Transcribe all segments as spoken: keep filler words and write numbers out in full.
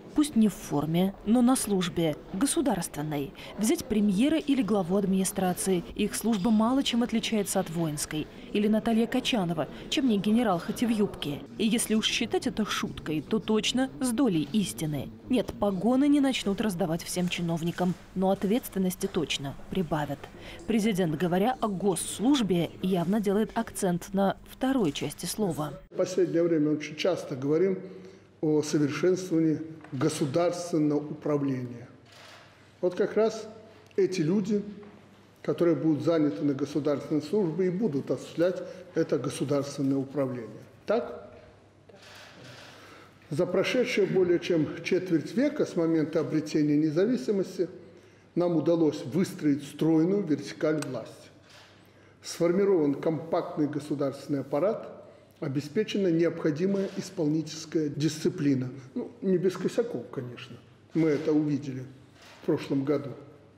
Пусть не в форме, но на службе, государственной. Взять премьера или главу администрации. Их служба мало чем отличается от воинской. Или Наталья Качанова, чем не генерал, хоть и в юбке. И если уж считать это шуткой, то точно с долей истины. Нет, погоны не начнут раздавать всем чиновникам, но ответственности точно прибавят. Президент, говоря о госслужбе, явно делает акцент на второй части слова. В последнее время очень часто говорим о совершенствовании государственного управления. Вот как раз эти люди, которые будут заняты на государственной службе, и будут осуществлять это государственное управление. Так? За прошедшие более чем четверть века с момента обретения независимости нам удалось выстроить стройную вертикаль власти. Сформирован компактный государственный аппарат, обеспечена необходимая исполнительская дисциплина. Ну, не без косяков, конечно. Мы это увидели в прошлом году.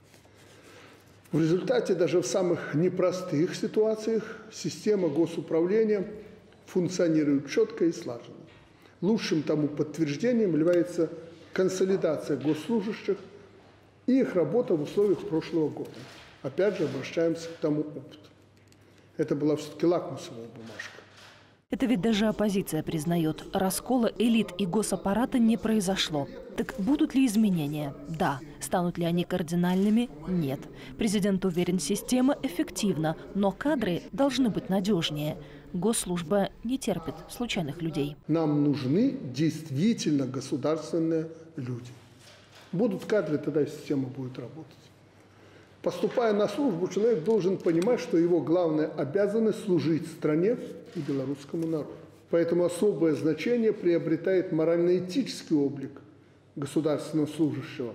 В результате даже в самых непростых ситуациях система госуправления функционирует четко и слаженно. Лучшим тому подтверждением является консолидация госслужащих и их работа в условиях прошлого года. Опять же, обращаемся к тому опыту. Это была все-таки лакмусовая бумажка. Это ведь даже оппозиция признает. Раскола элит и госаппарата не произошло. Так будут ли изменения? Да. Станут ли они кардинальными? Нет. Президент уверен, система эффективна, но кадры должны быть надежнее. Госслужба не терпит случайных людей. Нам нужны действительно государственные люди. Будут кадры, тогда система будет работать. Поступая на службу, человек должен понимать, что его главная обязанность – служить стране и белорусскому народу. Поэтому особое значение приобретает морально-этический облик государственного служащего.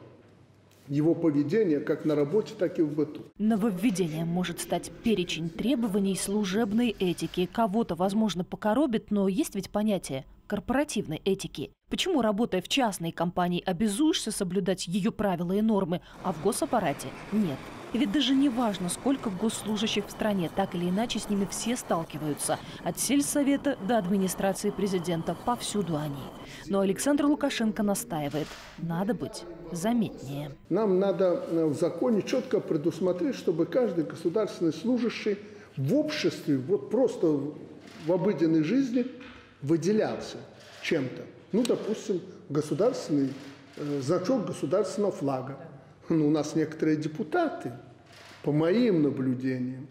Его поведение как на работе, так и в быту. Нововведением может стать перечень требований служебной этики. Кого-то, возможно, покоробит, но есть ведь понятие корпоративной этики. Почему, работая в частной компании, обязуешься соблюдать ее правила и нормы, а в госаппарате нет? И ведь даже не важно, сколько госслужащих в стране, так или иначе с ними все сталкиваются. От сельсовета до администрации президента, повсюду они. Но Александр Лукашенко настаивает, надо быть заметнее. Нам надо в законе четко предусмотреть, чтобы каждый государственный служащий в обществе, вот просто в обыденной жизни выделялся чем-то. Ну, допустим, государственный э, значок государственного флага. Ну, у нас некоторые депутаты, по моим наблюдениям,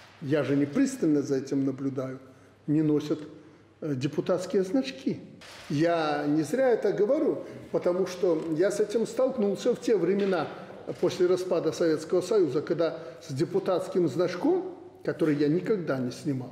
я же не пристально за этим наблюдаю, не носят э, депутатские значки. Я не зря это говорю, потому что я с этим столкнулся в те времена, после распада Советского Союза, когда с депутатским значком, который я никогда не снимал,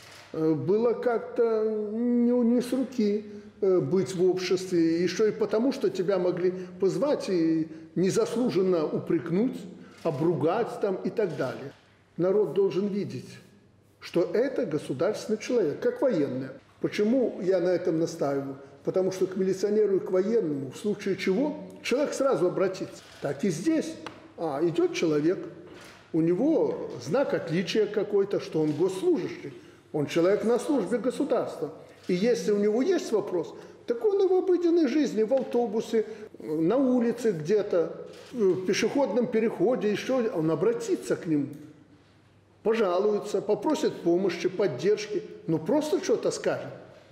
э, было как-то не, не с руки быть в обществе, еще и потому, что тебя могли позвать и незаслуженно упрекнуть, обругать там и так далее. Народ должен видеть, что это государственный человек, как военный. Почему я на этом настаиваю? Потому что к милиционеру и к военному, в случае чего, человек сразу обратится. Так и здесь. А, идет человек, у него знак отличия какой-то, что он госслужащий, он человек на службе государства. И если у него есть вопрос, так он и в обыденной жизни, в автобусе, на улице где-то, в пешеходном переходе, еще он обратится к нему, пожалуется, попросит помощи, поддержки, ну просто что-то скажет.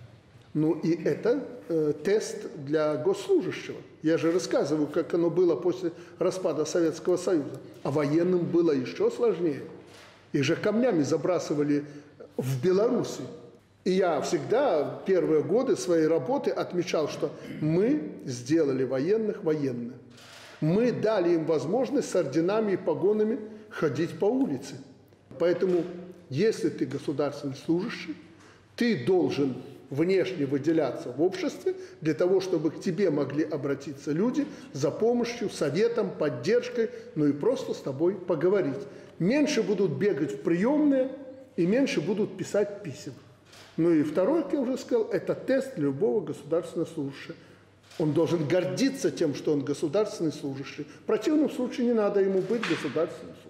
Ну и это э, тест для госслужащего. Я же рассказываю, как оно было после распада Советского Союза. А военным было еще сложнее. Их же камнями забрасывали в Беларуси. И я всегда первые годы своей работы отмечал, что мы сделали военных военных. Мы дали им возможность с орденами и погонами ходить по улице. Поэтому, если ты государственный служащий, ты должен внешне выделяться в обществе для того, чтобы к тебе могли обратиться люди за помощью, советом, поддержкой, ну и просто с тобой поговорить. Меньше будут бегать в приемные и меньше будут писать писем. Ну и второй, как я уже сказал, это тест любого государственного служащего. Он должен гордиться тем, что он государственный служащий. В противном случае не надо ему быть государственным служащим.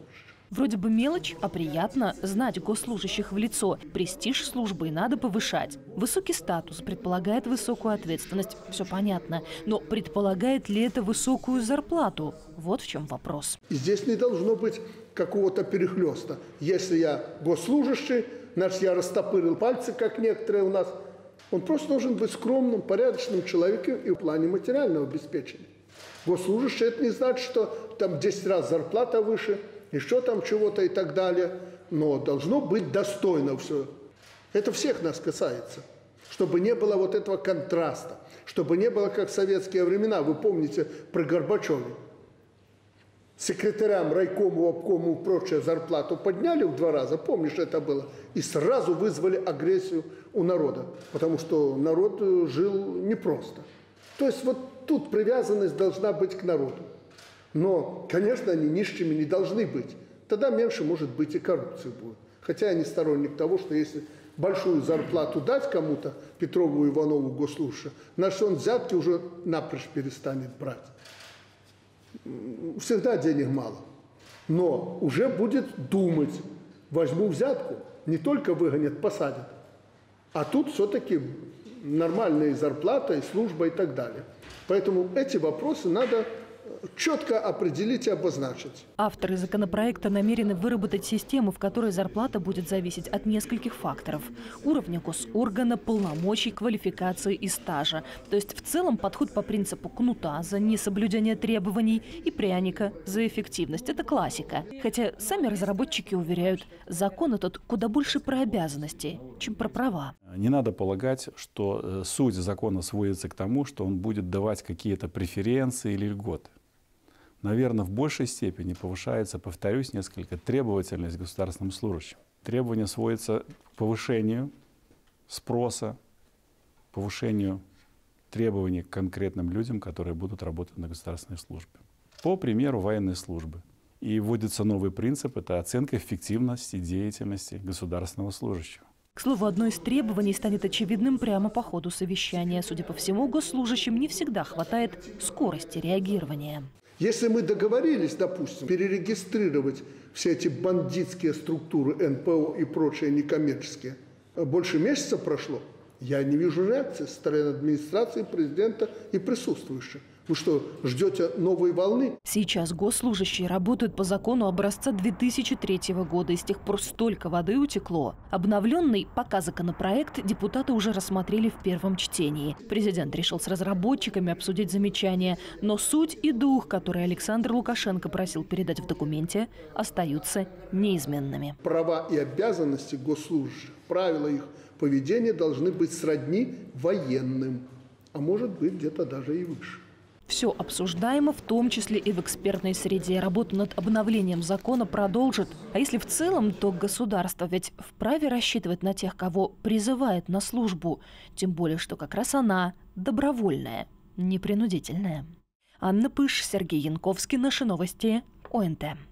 Вроде бы мелочь, а приятно знать госслужащих в лицо. Престиж службы надо повышать. Высокий статус предполагает высокую ответственность, все понятно. Но предполагает ли это высокую зарплату? Вот в чем вопрос. И здесь не должно быть какого-то перехлеста. Если я госслужащий, значит, я растопырил пальцы, как некоторые у нас. Он просто должен быть скромным, порядочным человеком и в плане материального обеспечения. Госслужащий – это не значит, что там десять раз зарплата выше, еще там чего-то и так далее. Но должно быть достойно все. Это всех нас касается. Чтобы не было вот этого контраста. Чтобы не было, как в советские времена. Вы помните про Горбачева. Секретарям, райкому, обкому и прочее зарплату подняли в два раза, помнишь, это было, и сразу вызвали агрессию у народа, потому что народ жил непросто. То есть вот тут привязанность должна быть к народу. Но, конечно, они нищими не должны быть. Тогда меньше, может быть, и коррупции будет. Хотя я не сторонник того, что если большую зарплату дать кому-то, Петрову, Иванову, госслужащему, значит, он взятки уже напрочь перестанет брать. Всегда денег мало. Но уже будет думать, возьму взятку, не только выгонят, посадят. А тут все-таки нормальная зарплата, и служба, и так далее. Поэтому эти вопросы надо четко определить и обозначить. Авторы законопроекта намерены выработать систему, в которой зарплата будет зависеть от нескольких факторов: уровня госоргана, полномочий, квалификации и стажа. То есть в целом подход по принципу кнута за несоблюдение требований и пряника за эффективность. Это классика. Хотя сами разработчики уверяют, закон этот куда больше про обязанности, чем про права. Не надо полагать, что суть закона сводится к тому, что он будет давать какие-то преференции или льготы. Наверное, в большей степени повышается, повторюсь, несколько требовательность государственным служащим. Требования сводятся к повышению спроса, повышению требований к конкретным людям, которые будут работать на государственной службе. По примеру военной службы. И вводится новый принцип – это оценка эффективности деятельности государственного служащего. К слову, одно из требований станет очевидным прямо по ходу совещания. Судя по всему, госслужащим не всегда хватает скорости реагирования. Если мы договорились, допустим, перерегистрировать все эти бандитские структуры, эн пэ о и прочие некоммерческие, больше месяца прошло, я не вижу реакции со стороны администрации, президента и присутствующих. Вы что, ждете новой волны? Сейчас госслужащие работают по закону образца две тысячи третьего года, и с тех пор столько воды утекло. Обновленный пока законопроект депутаты уже рассмотрели в первом чтении. Президент решил с разработчиками обсудить замечания, но суть и дух, который Александр Лукашенко просил передать в документе, остаются неизменными. Права и обязанности госслужащих, правила их поведения должны быть сродни военным, а может быть где-то даже и выше. Все обсуждаемо, в том числе и в экспертной среде. Работу над обновлением закона продолжит. А если в целом, то государство ведь вправе рассчитывать на тех, кого призывает на службу. Тем более, что как раз она добровольная, непринудительная. Анна Пыш, Сергей Янковский. Наши новости. О Эн Тэ.